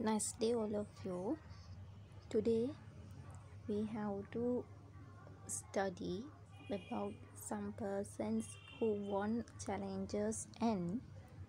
Nice day, all of you. Today we have to study about some persons who won challenges and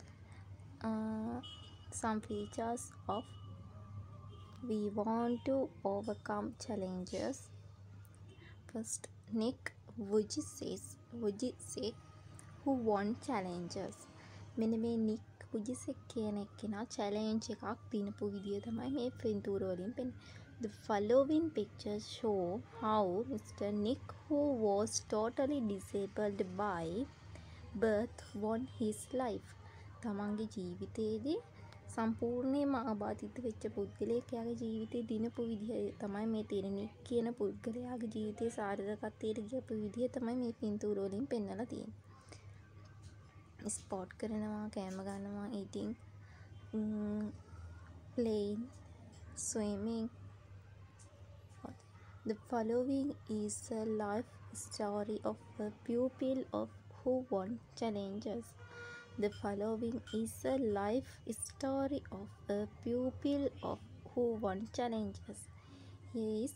some features of we want to overcome challenges. First, Nick Vujicic who won challenges. මෙන්න මේ නික් වුජිසෙක් කියන එක්කෙනා challenge එකක් දිනපු විදිය තමයි මේ පින්තූර වලින් පෙන්නේ. The following pictures show how Mr. Nick, who was totally disabled by birth, won his life. තමන්ගේ ජීවිතයේදී සම්පූර්ණයෙන්ම ආබාධිත වෙච්ච පුද්ගලයෙක් යාගේ ජීවිතේ දිනපු විදිය තමයි මේ තියෙන. නික් කියන පුද්ගලයාගේ ජීවිතේ සාර්ථකත්වයට ගියපු විදිය තමයි මේ පින්තූර වලින් පෙන්නලා තියෙන්නේ. ස්පෝර්ට් කරනවා, කෑම ගන්නවා, eating, playing, swimming. The following is a life story of a pupil of who won challenges. The following is a life story of a pupil of who won challenges. Here is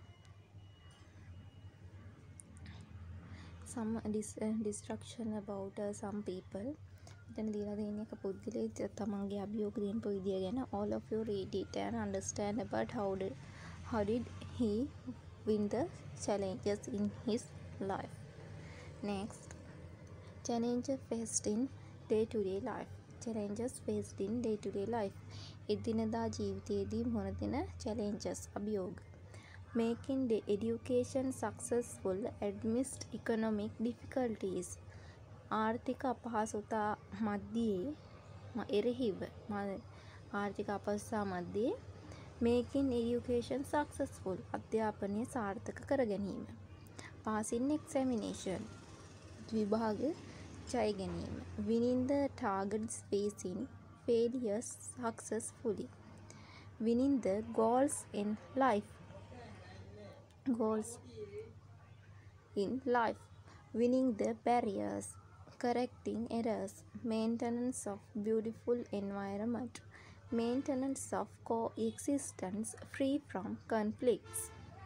some distraction about some people. එතන දීලා තියෙන එක පුද්ගලයෙක් තමන්ගේ අභියෝග දෙනපු විදිය ගැන. All of you read it and understand about how did he win the challenges in his life. Next, challenges faced in day-to-day life. Challenges faced in day-to-day life. එදිනදා ජීවිතයේදී මොන දෙන challenges අභියෝග. Making the education successful amidst economic difficulties. ආර්ථික අපහසුතා මැද්දේ එරෙහිව ආර්ථික අපහසුතා මැද්දේ making education successful අධ්‍යාපනය සාර්ථක කර ගැනීම. Passing examination විභාග ජය ගැනීම. Winning the targets facing failures successfully. Winning the goals in life. Winning the barriers, correcting errors, maintenance of beautiful environment, maintenance of coexistence free from conflicts.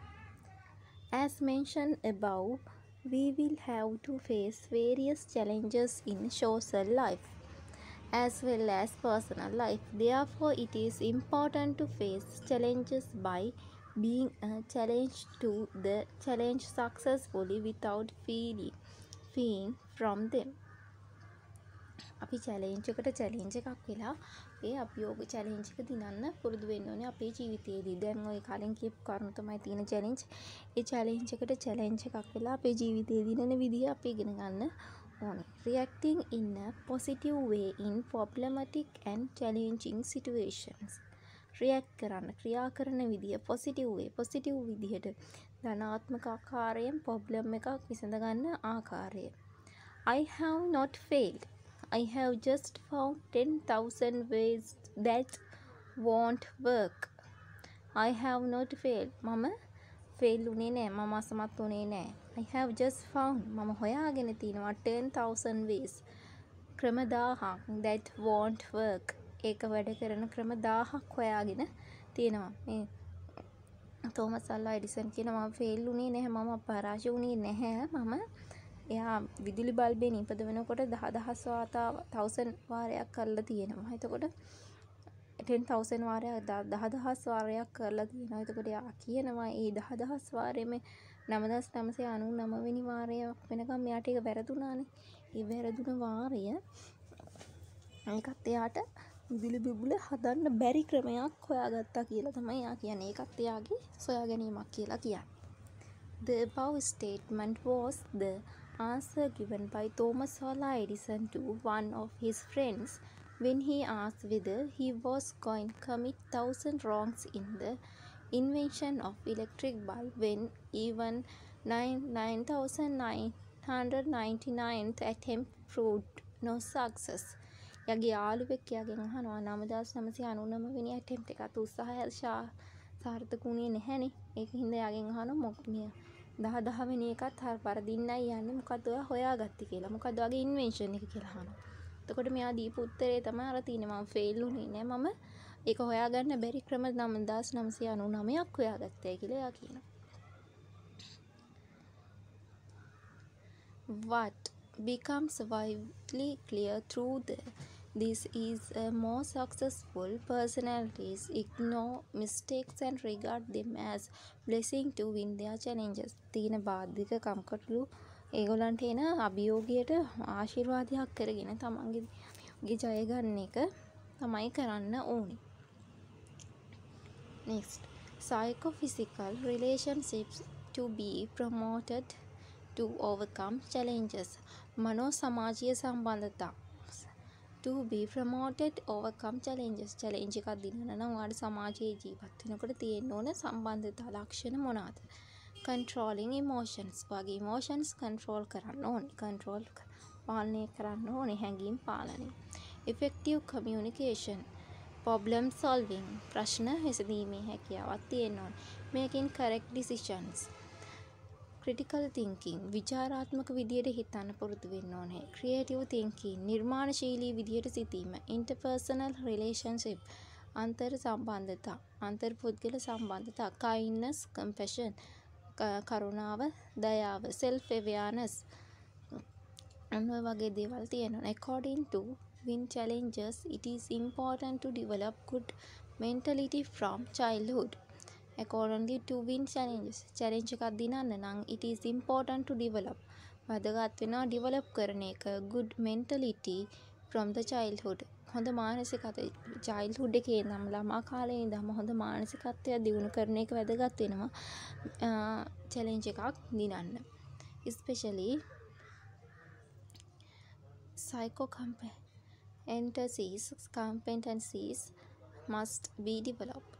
As mentioned above, we will have to face various challenges in social life as well as personal life. Therefore, it is important to face challenges by being a challenge to the challenge successfully without feeing from them. අපි challenge එකක් වෙලා ඒ අභියෝග challenge එක දිනන්න පුරුදු වෙන්න ඕනේ අපේ ජීවිතයේදී. දැන් ඔය කලින් කියපු කරුණු තමයි තියෙන challenge. ඒ challenge එකට challenge එකක් වෙලා අපේ ජීවිතයේ දිනන විදිය අපි ඉගෙන ගන්න ඕනේ. Reacting in a positive way in problematic and challenging situations. react කරන්න, ක්‍රියා කරන විදිය positive way, positive විදියට ධනාත්මක ආකාරයෙන් problem එකක් විසඳ ගන්න ආකාරය. I have not failed. I have just found 10,000 ways that won't work. I have not failed. මම fail උනේ නෑ. මම අසමත් උනේ නෑ. I have just found. මම හොයාගෙන තිනවා 10,000 ways. ක්‍රම 1000ක් that won't work. ඒක වැඩ කරන ක්‍රම 1000ක් හොයාගෙන තියෙනවා. මේ තෝමස් අල්වා එඩිසන් කියන මම ෆේල් උනේ නැහැ, මම පරාජය උනේ නැහැ. මම එයා විදුලි බල්බේ නිපද වෙනකොට 10,000 වාරයක් කරලා තියෙනවා. එතකොට 10,000 වාරයක් 10,000 වාරයක් කරලා තියෙනවා. එතකොට එයා කියනවා ඒ 10,000 වාරෙම 9,999 වෙනි වාරයක් වෙනකම් එයාට ඒක වැරදුනානේ. ඒ වැරදුන වාරය ඒකත් එයාට විදුලි බිබුල හදන්න බැරි ක්‍රමයක් හොයාගත්තා කියලා තමයි එයා කියන්නේ. ඒකත් එයාගේ සොයා ගැනීමක් කියලා කියන්නේ. The above statement was the answer given by Thomas Alva Edison to one of his friends when he asked whether he was going to commit 1,000 wrongs in the invention of electric bulb when even 9,999th attempt proved no success. යගේ යාළුවෙක් යාගෙන් අහනවා 9,999 වෙනි attempt එකත් උත්සාහය සාර්ථක වුණේ නැහැනේ. ඒක හින්දා යාගෙන් අහනවා මොකද 10 වෙනි එකත් පරදින්නයි යන්නේ, මොකද්ද ඔයා හොයාගත්තේ කියලා. මොකද්ද ඔයාගේ ඉන්වෙන්ෂන් එක කියලා අහනවා. එතකොට මෙයා දීපු උත්තරේ තමයි අර තියෙන්නේ. මම ෆේල් වුණේ නෑ. මම ඒක හොයාගන්න බැරි ක්‍රම 9999ක් හොයාගත්තයි කියලා එයා කියනවා. What becomes widely clear through this is more successful personalities ignore mistakes and regard them as blessing to win their challenges. තීන බාධික කම්කටොළු ඒගොල්ලන්ට එන අභියෝගයට ආශිර්වාදයක් කරගෙන තමන්ගේ ජය ගන්න එක තමයි කරන්න ඕනේ. Next, psychophysical relationships to be promoted to overcome challenges. මනෝ සමාජීය සම්බන්ධතා to be promoted overcome challenges. challenge එකක් දිනන නම් ඔයාලට සමාජයේ ජීවත් වෙනකොට තියෙන්න ඕන සම්බන්ධතා ලක්ෂණ මොනවාද? controlling emotions. ඔයාගේ emotions control කරන්න ඕනේ. පාලනය කරන්න ඕනේ. හැඟීම් පාලනය. effective communication. problem solving. ප්‍රශ්න විසඳීමේ හැකියාවක් තියෙන්න ඕනේ. making correct decisions. critical thinking. විචාරාත්මක විදියට හිතන්න පුරුදු වෙන්න ඕනේ. creative thinking. නිර්මාණශීලී විදියට සිතීම. interpersonal relationship. අන්තර් සම්බන්ධතා. අන්තර් පුද්ගල සම්බන්ධතා. kindness, compassion. කරුණාව, දයාව. self awareness. අන්න ඔය වගේ දේවල් තියෙනවා. according to win challenges, it is important to develop good mentality from childhood. accordingly to win challenges, challenge එකක් දිනන්න නම් it is important to develop. වැදගත් වෙනවා develop කරන එක good mentality from the childhood. හොඳ මානසිකත්වය childhood එකේ ඉඳන් ළමා කාලේ ඉඳන්ම හොඳ මානසිකත්වය දියුණු කරන එක වැදගත් වෙනවා challenge එකක් දිනන්න. especially competencies must be developed.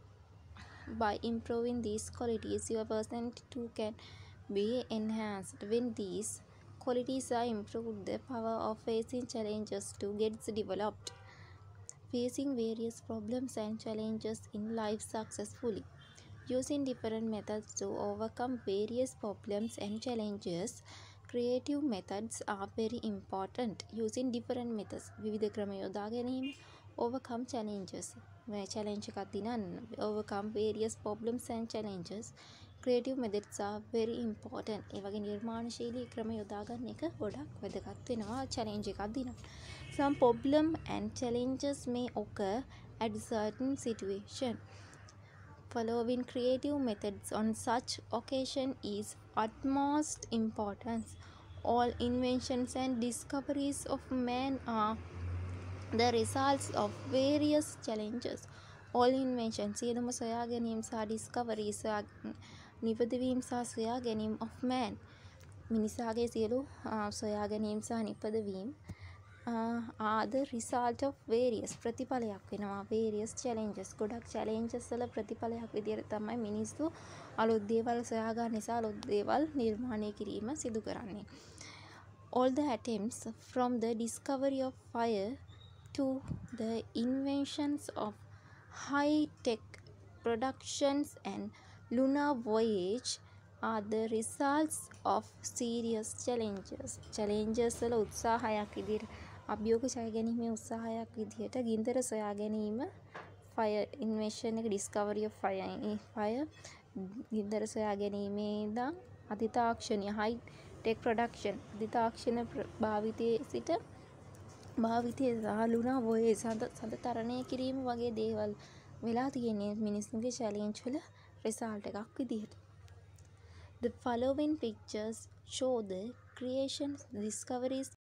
By improving these qualities, your personality too can be enhanced. When these qualities are improved, the power of facing challenges too gets developed. Facing various problems and challenges in life successfully. Using different methods to overcome various problems and challenges. Creative methods are very important. Using different methods. විවිධ ක්‍රම යොදා ගැනීම. Overcome challenges. challenge එකක් දිනන්න. overcome various problems and challenges. creative methods are very important. ඒ වගේ නිර්මාණශීලී ක්‍රම යොදා ගන්න එක ගොඩක් වැදගත් වෙනවා challenge එකක් දිනන්න. some problem and challenges may occur at certain situation. Following creative methods on such occasion is utmost importance. All inventions and discoveries of man are the results of various challenges. all inventions සියලුම සොයා ගැනීම් සහ discoveries නිපදවීම් සහ සොයා ගැනීම් of man මිනිසාගේ සියලු සොයා ගැනීම් සහ නිපදවීම් are the result of various ප්‍රතිඵලයක් වෙනවා various challenges. ගොඩක් challenges වල ප්‍රතිඵලයක් විදියට තමයි මිනිස්සු අලුත් දේවල් සොයා ගන්න නිසා අලුත් දේවල් නිර්මාණය කිරීම සිදු කරන්නේ. all the attempts from the discovery of fire to the inventions of high-tech productions and lunar voyage are the results of serious challenges. challenges වල උත්සාහයක් විදියට අභියෝග ජය ගැනීමේ උත්සාහයක් විදියට ගින්දර සොයා ගැනීම fire invention එක discovery of fire ගින්දර සොයා ගැනීමේ ඉඳන් අතිතාක්ෂණීය high-tech production අතිතාක්ෂණ භාවිතයේ සිට භාවිතය සහ ලුනා වෝයේ සඳ තරණය කිරීම වගේ දේවල් වෙලා තියෙන්නේ මිනිස්සුන්ගේ challenge වල result එකක් විදිහට. The following pictures show the creations, discoveries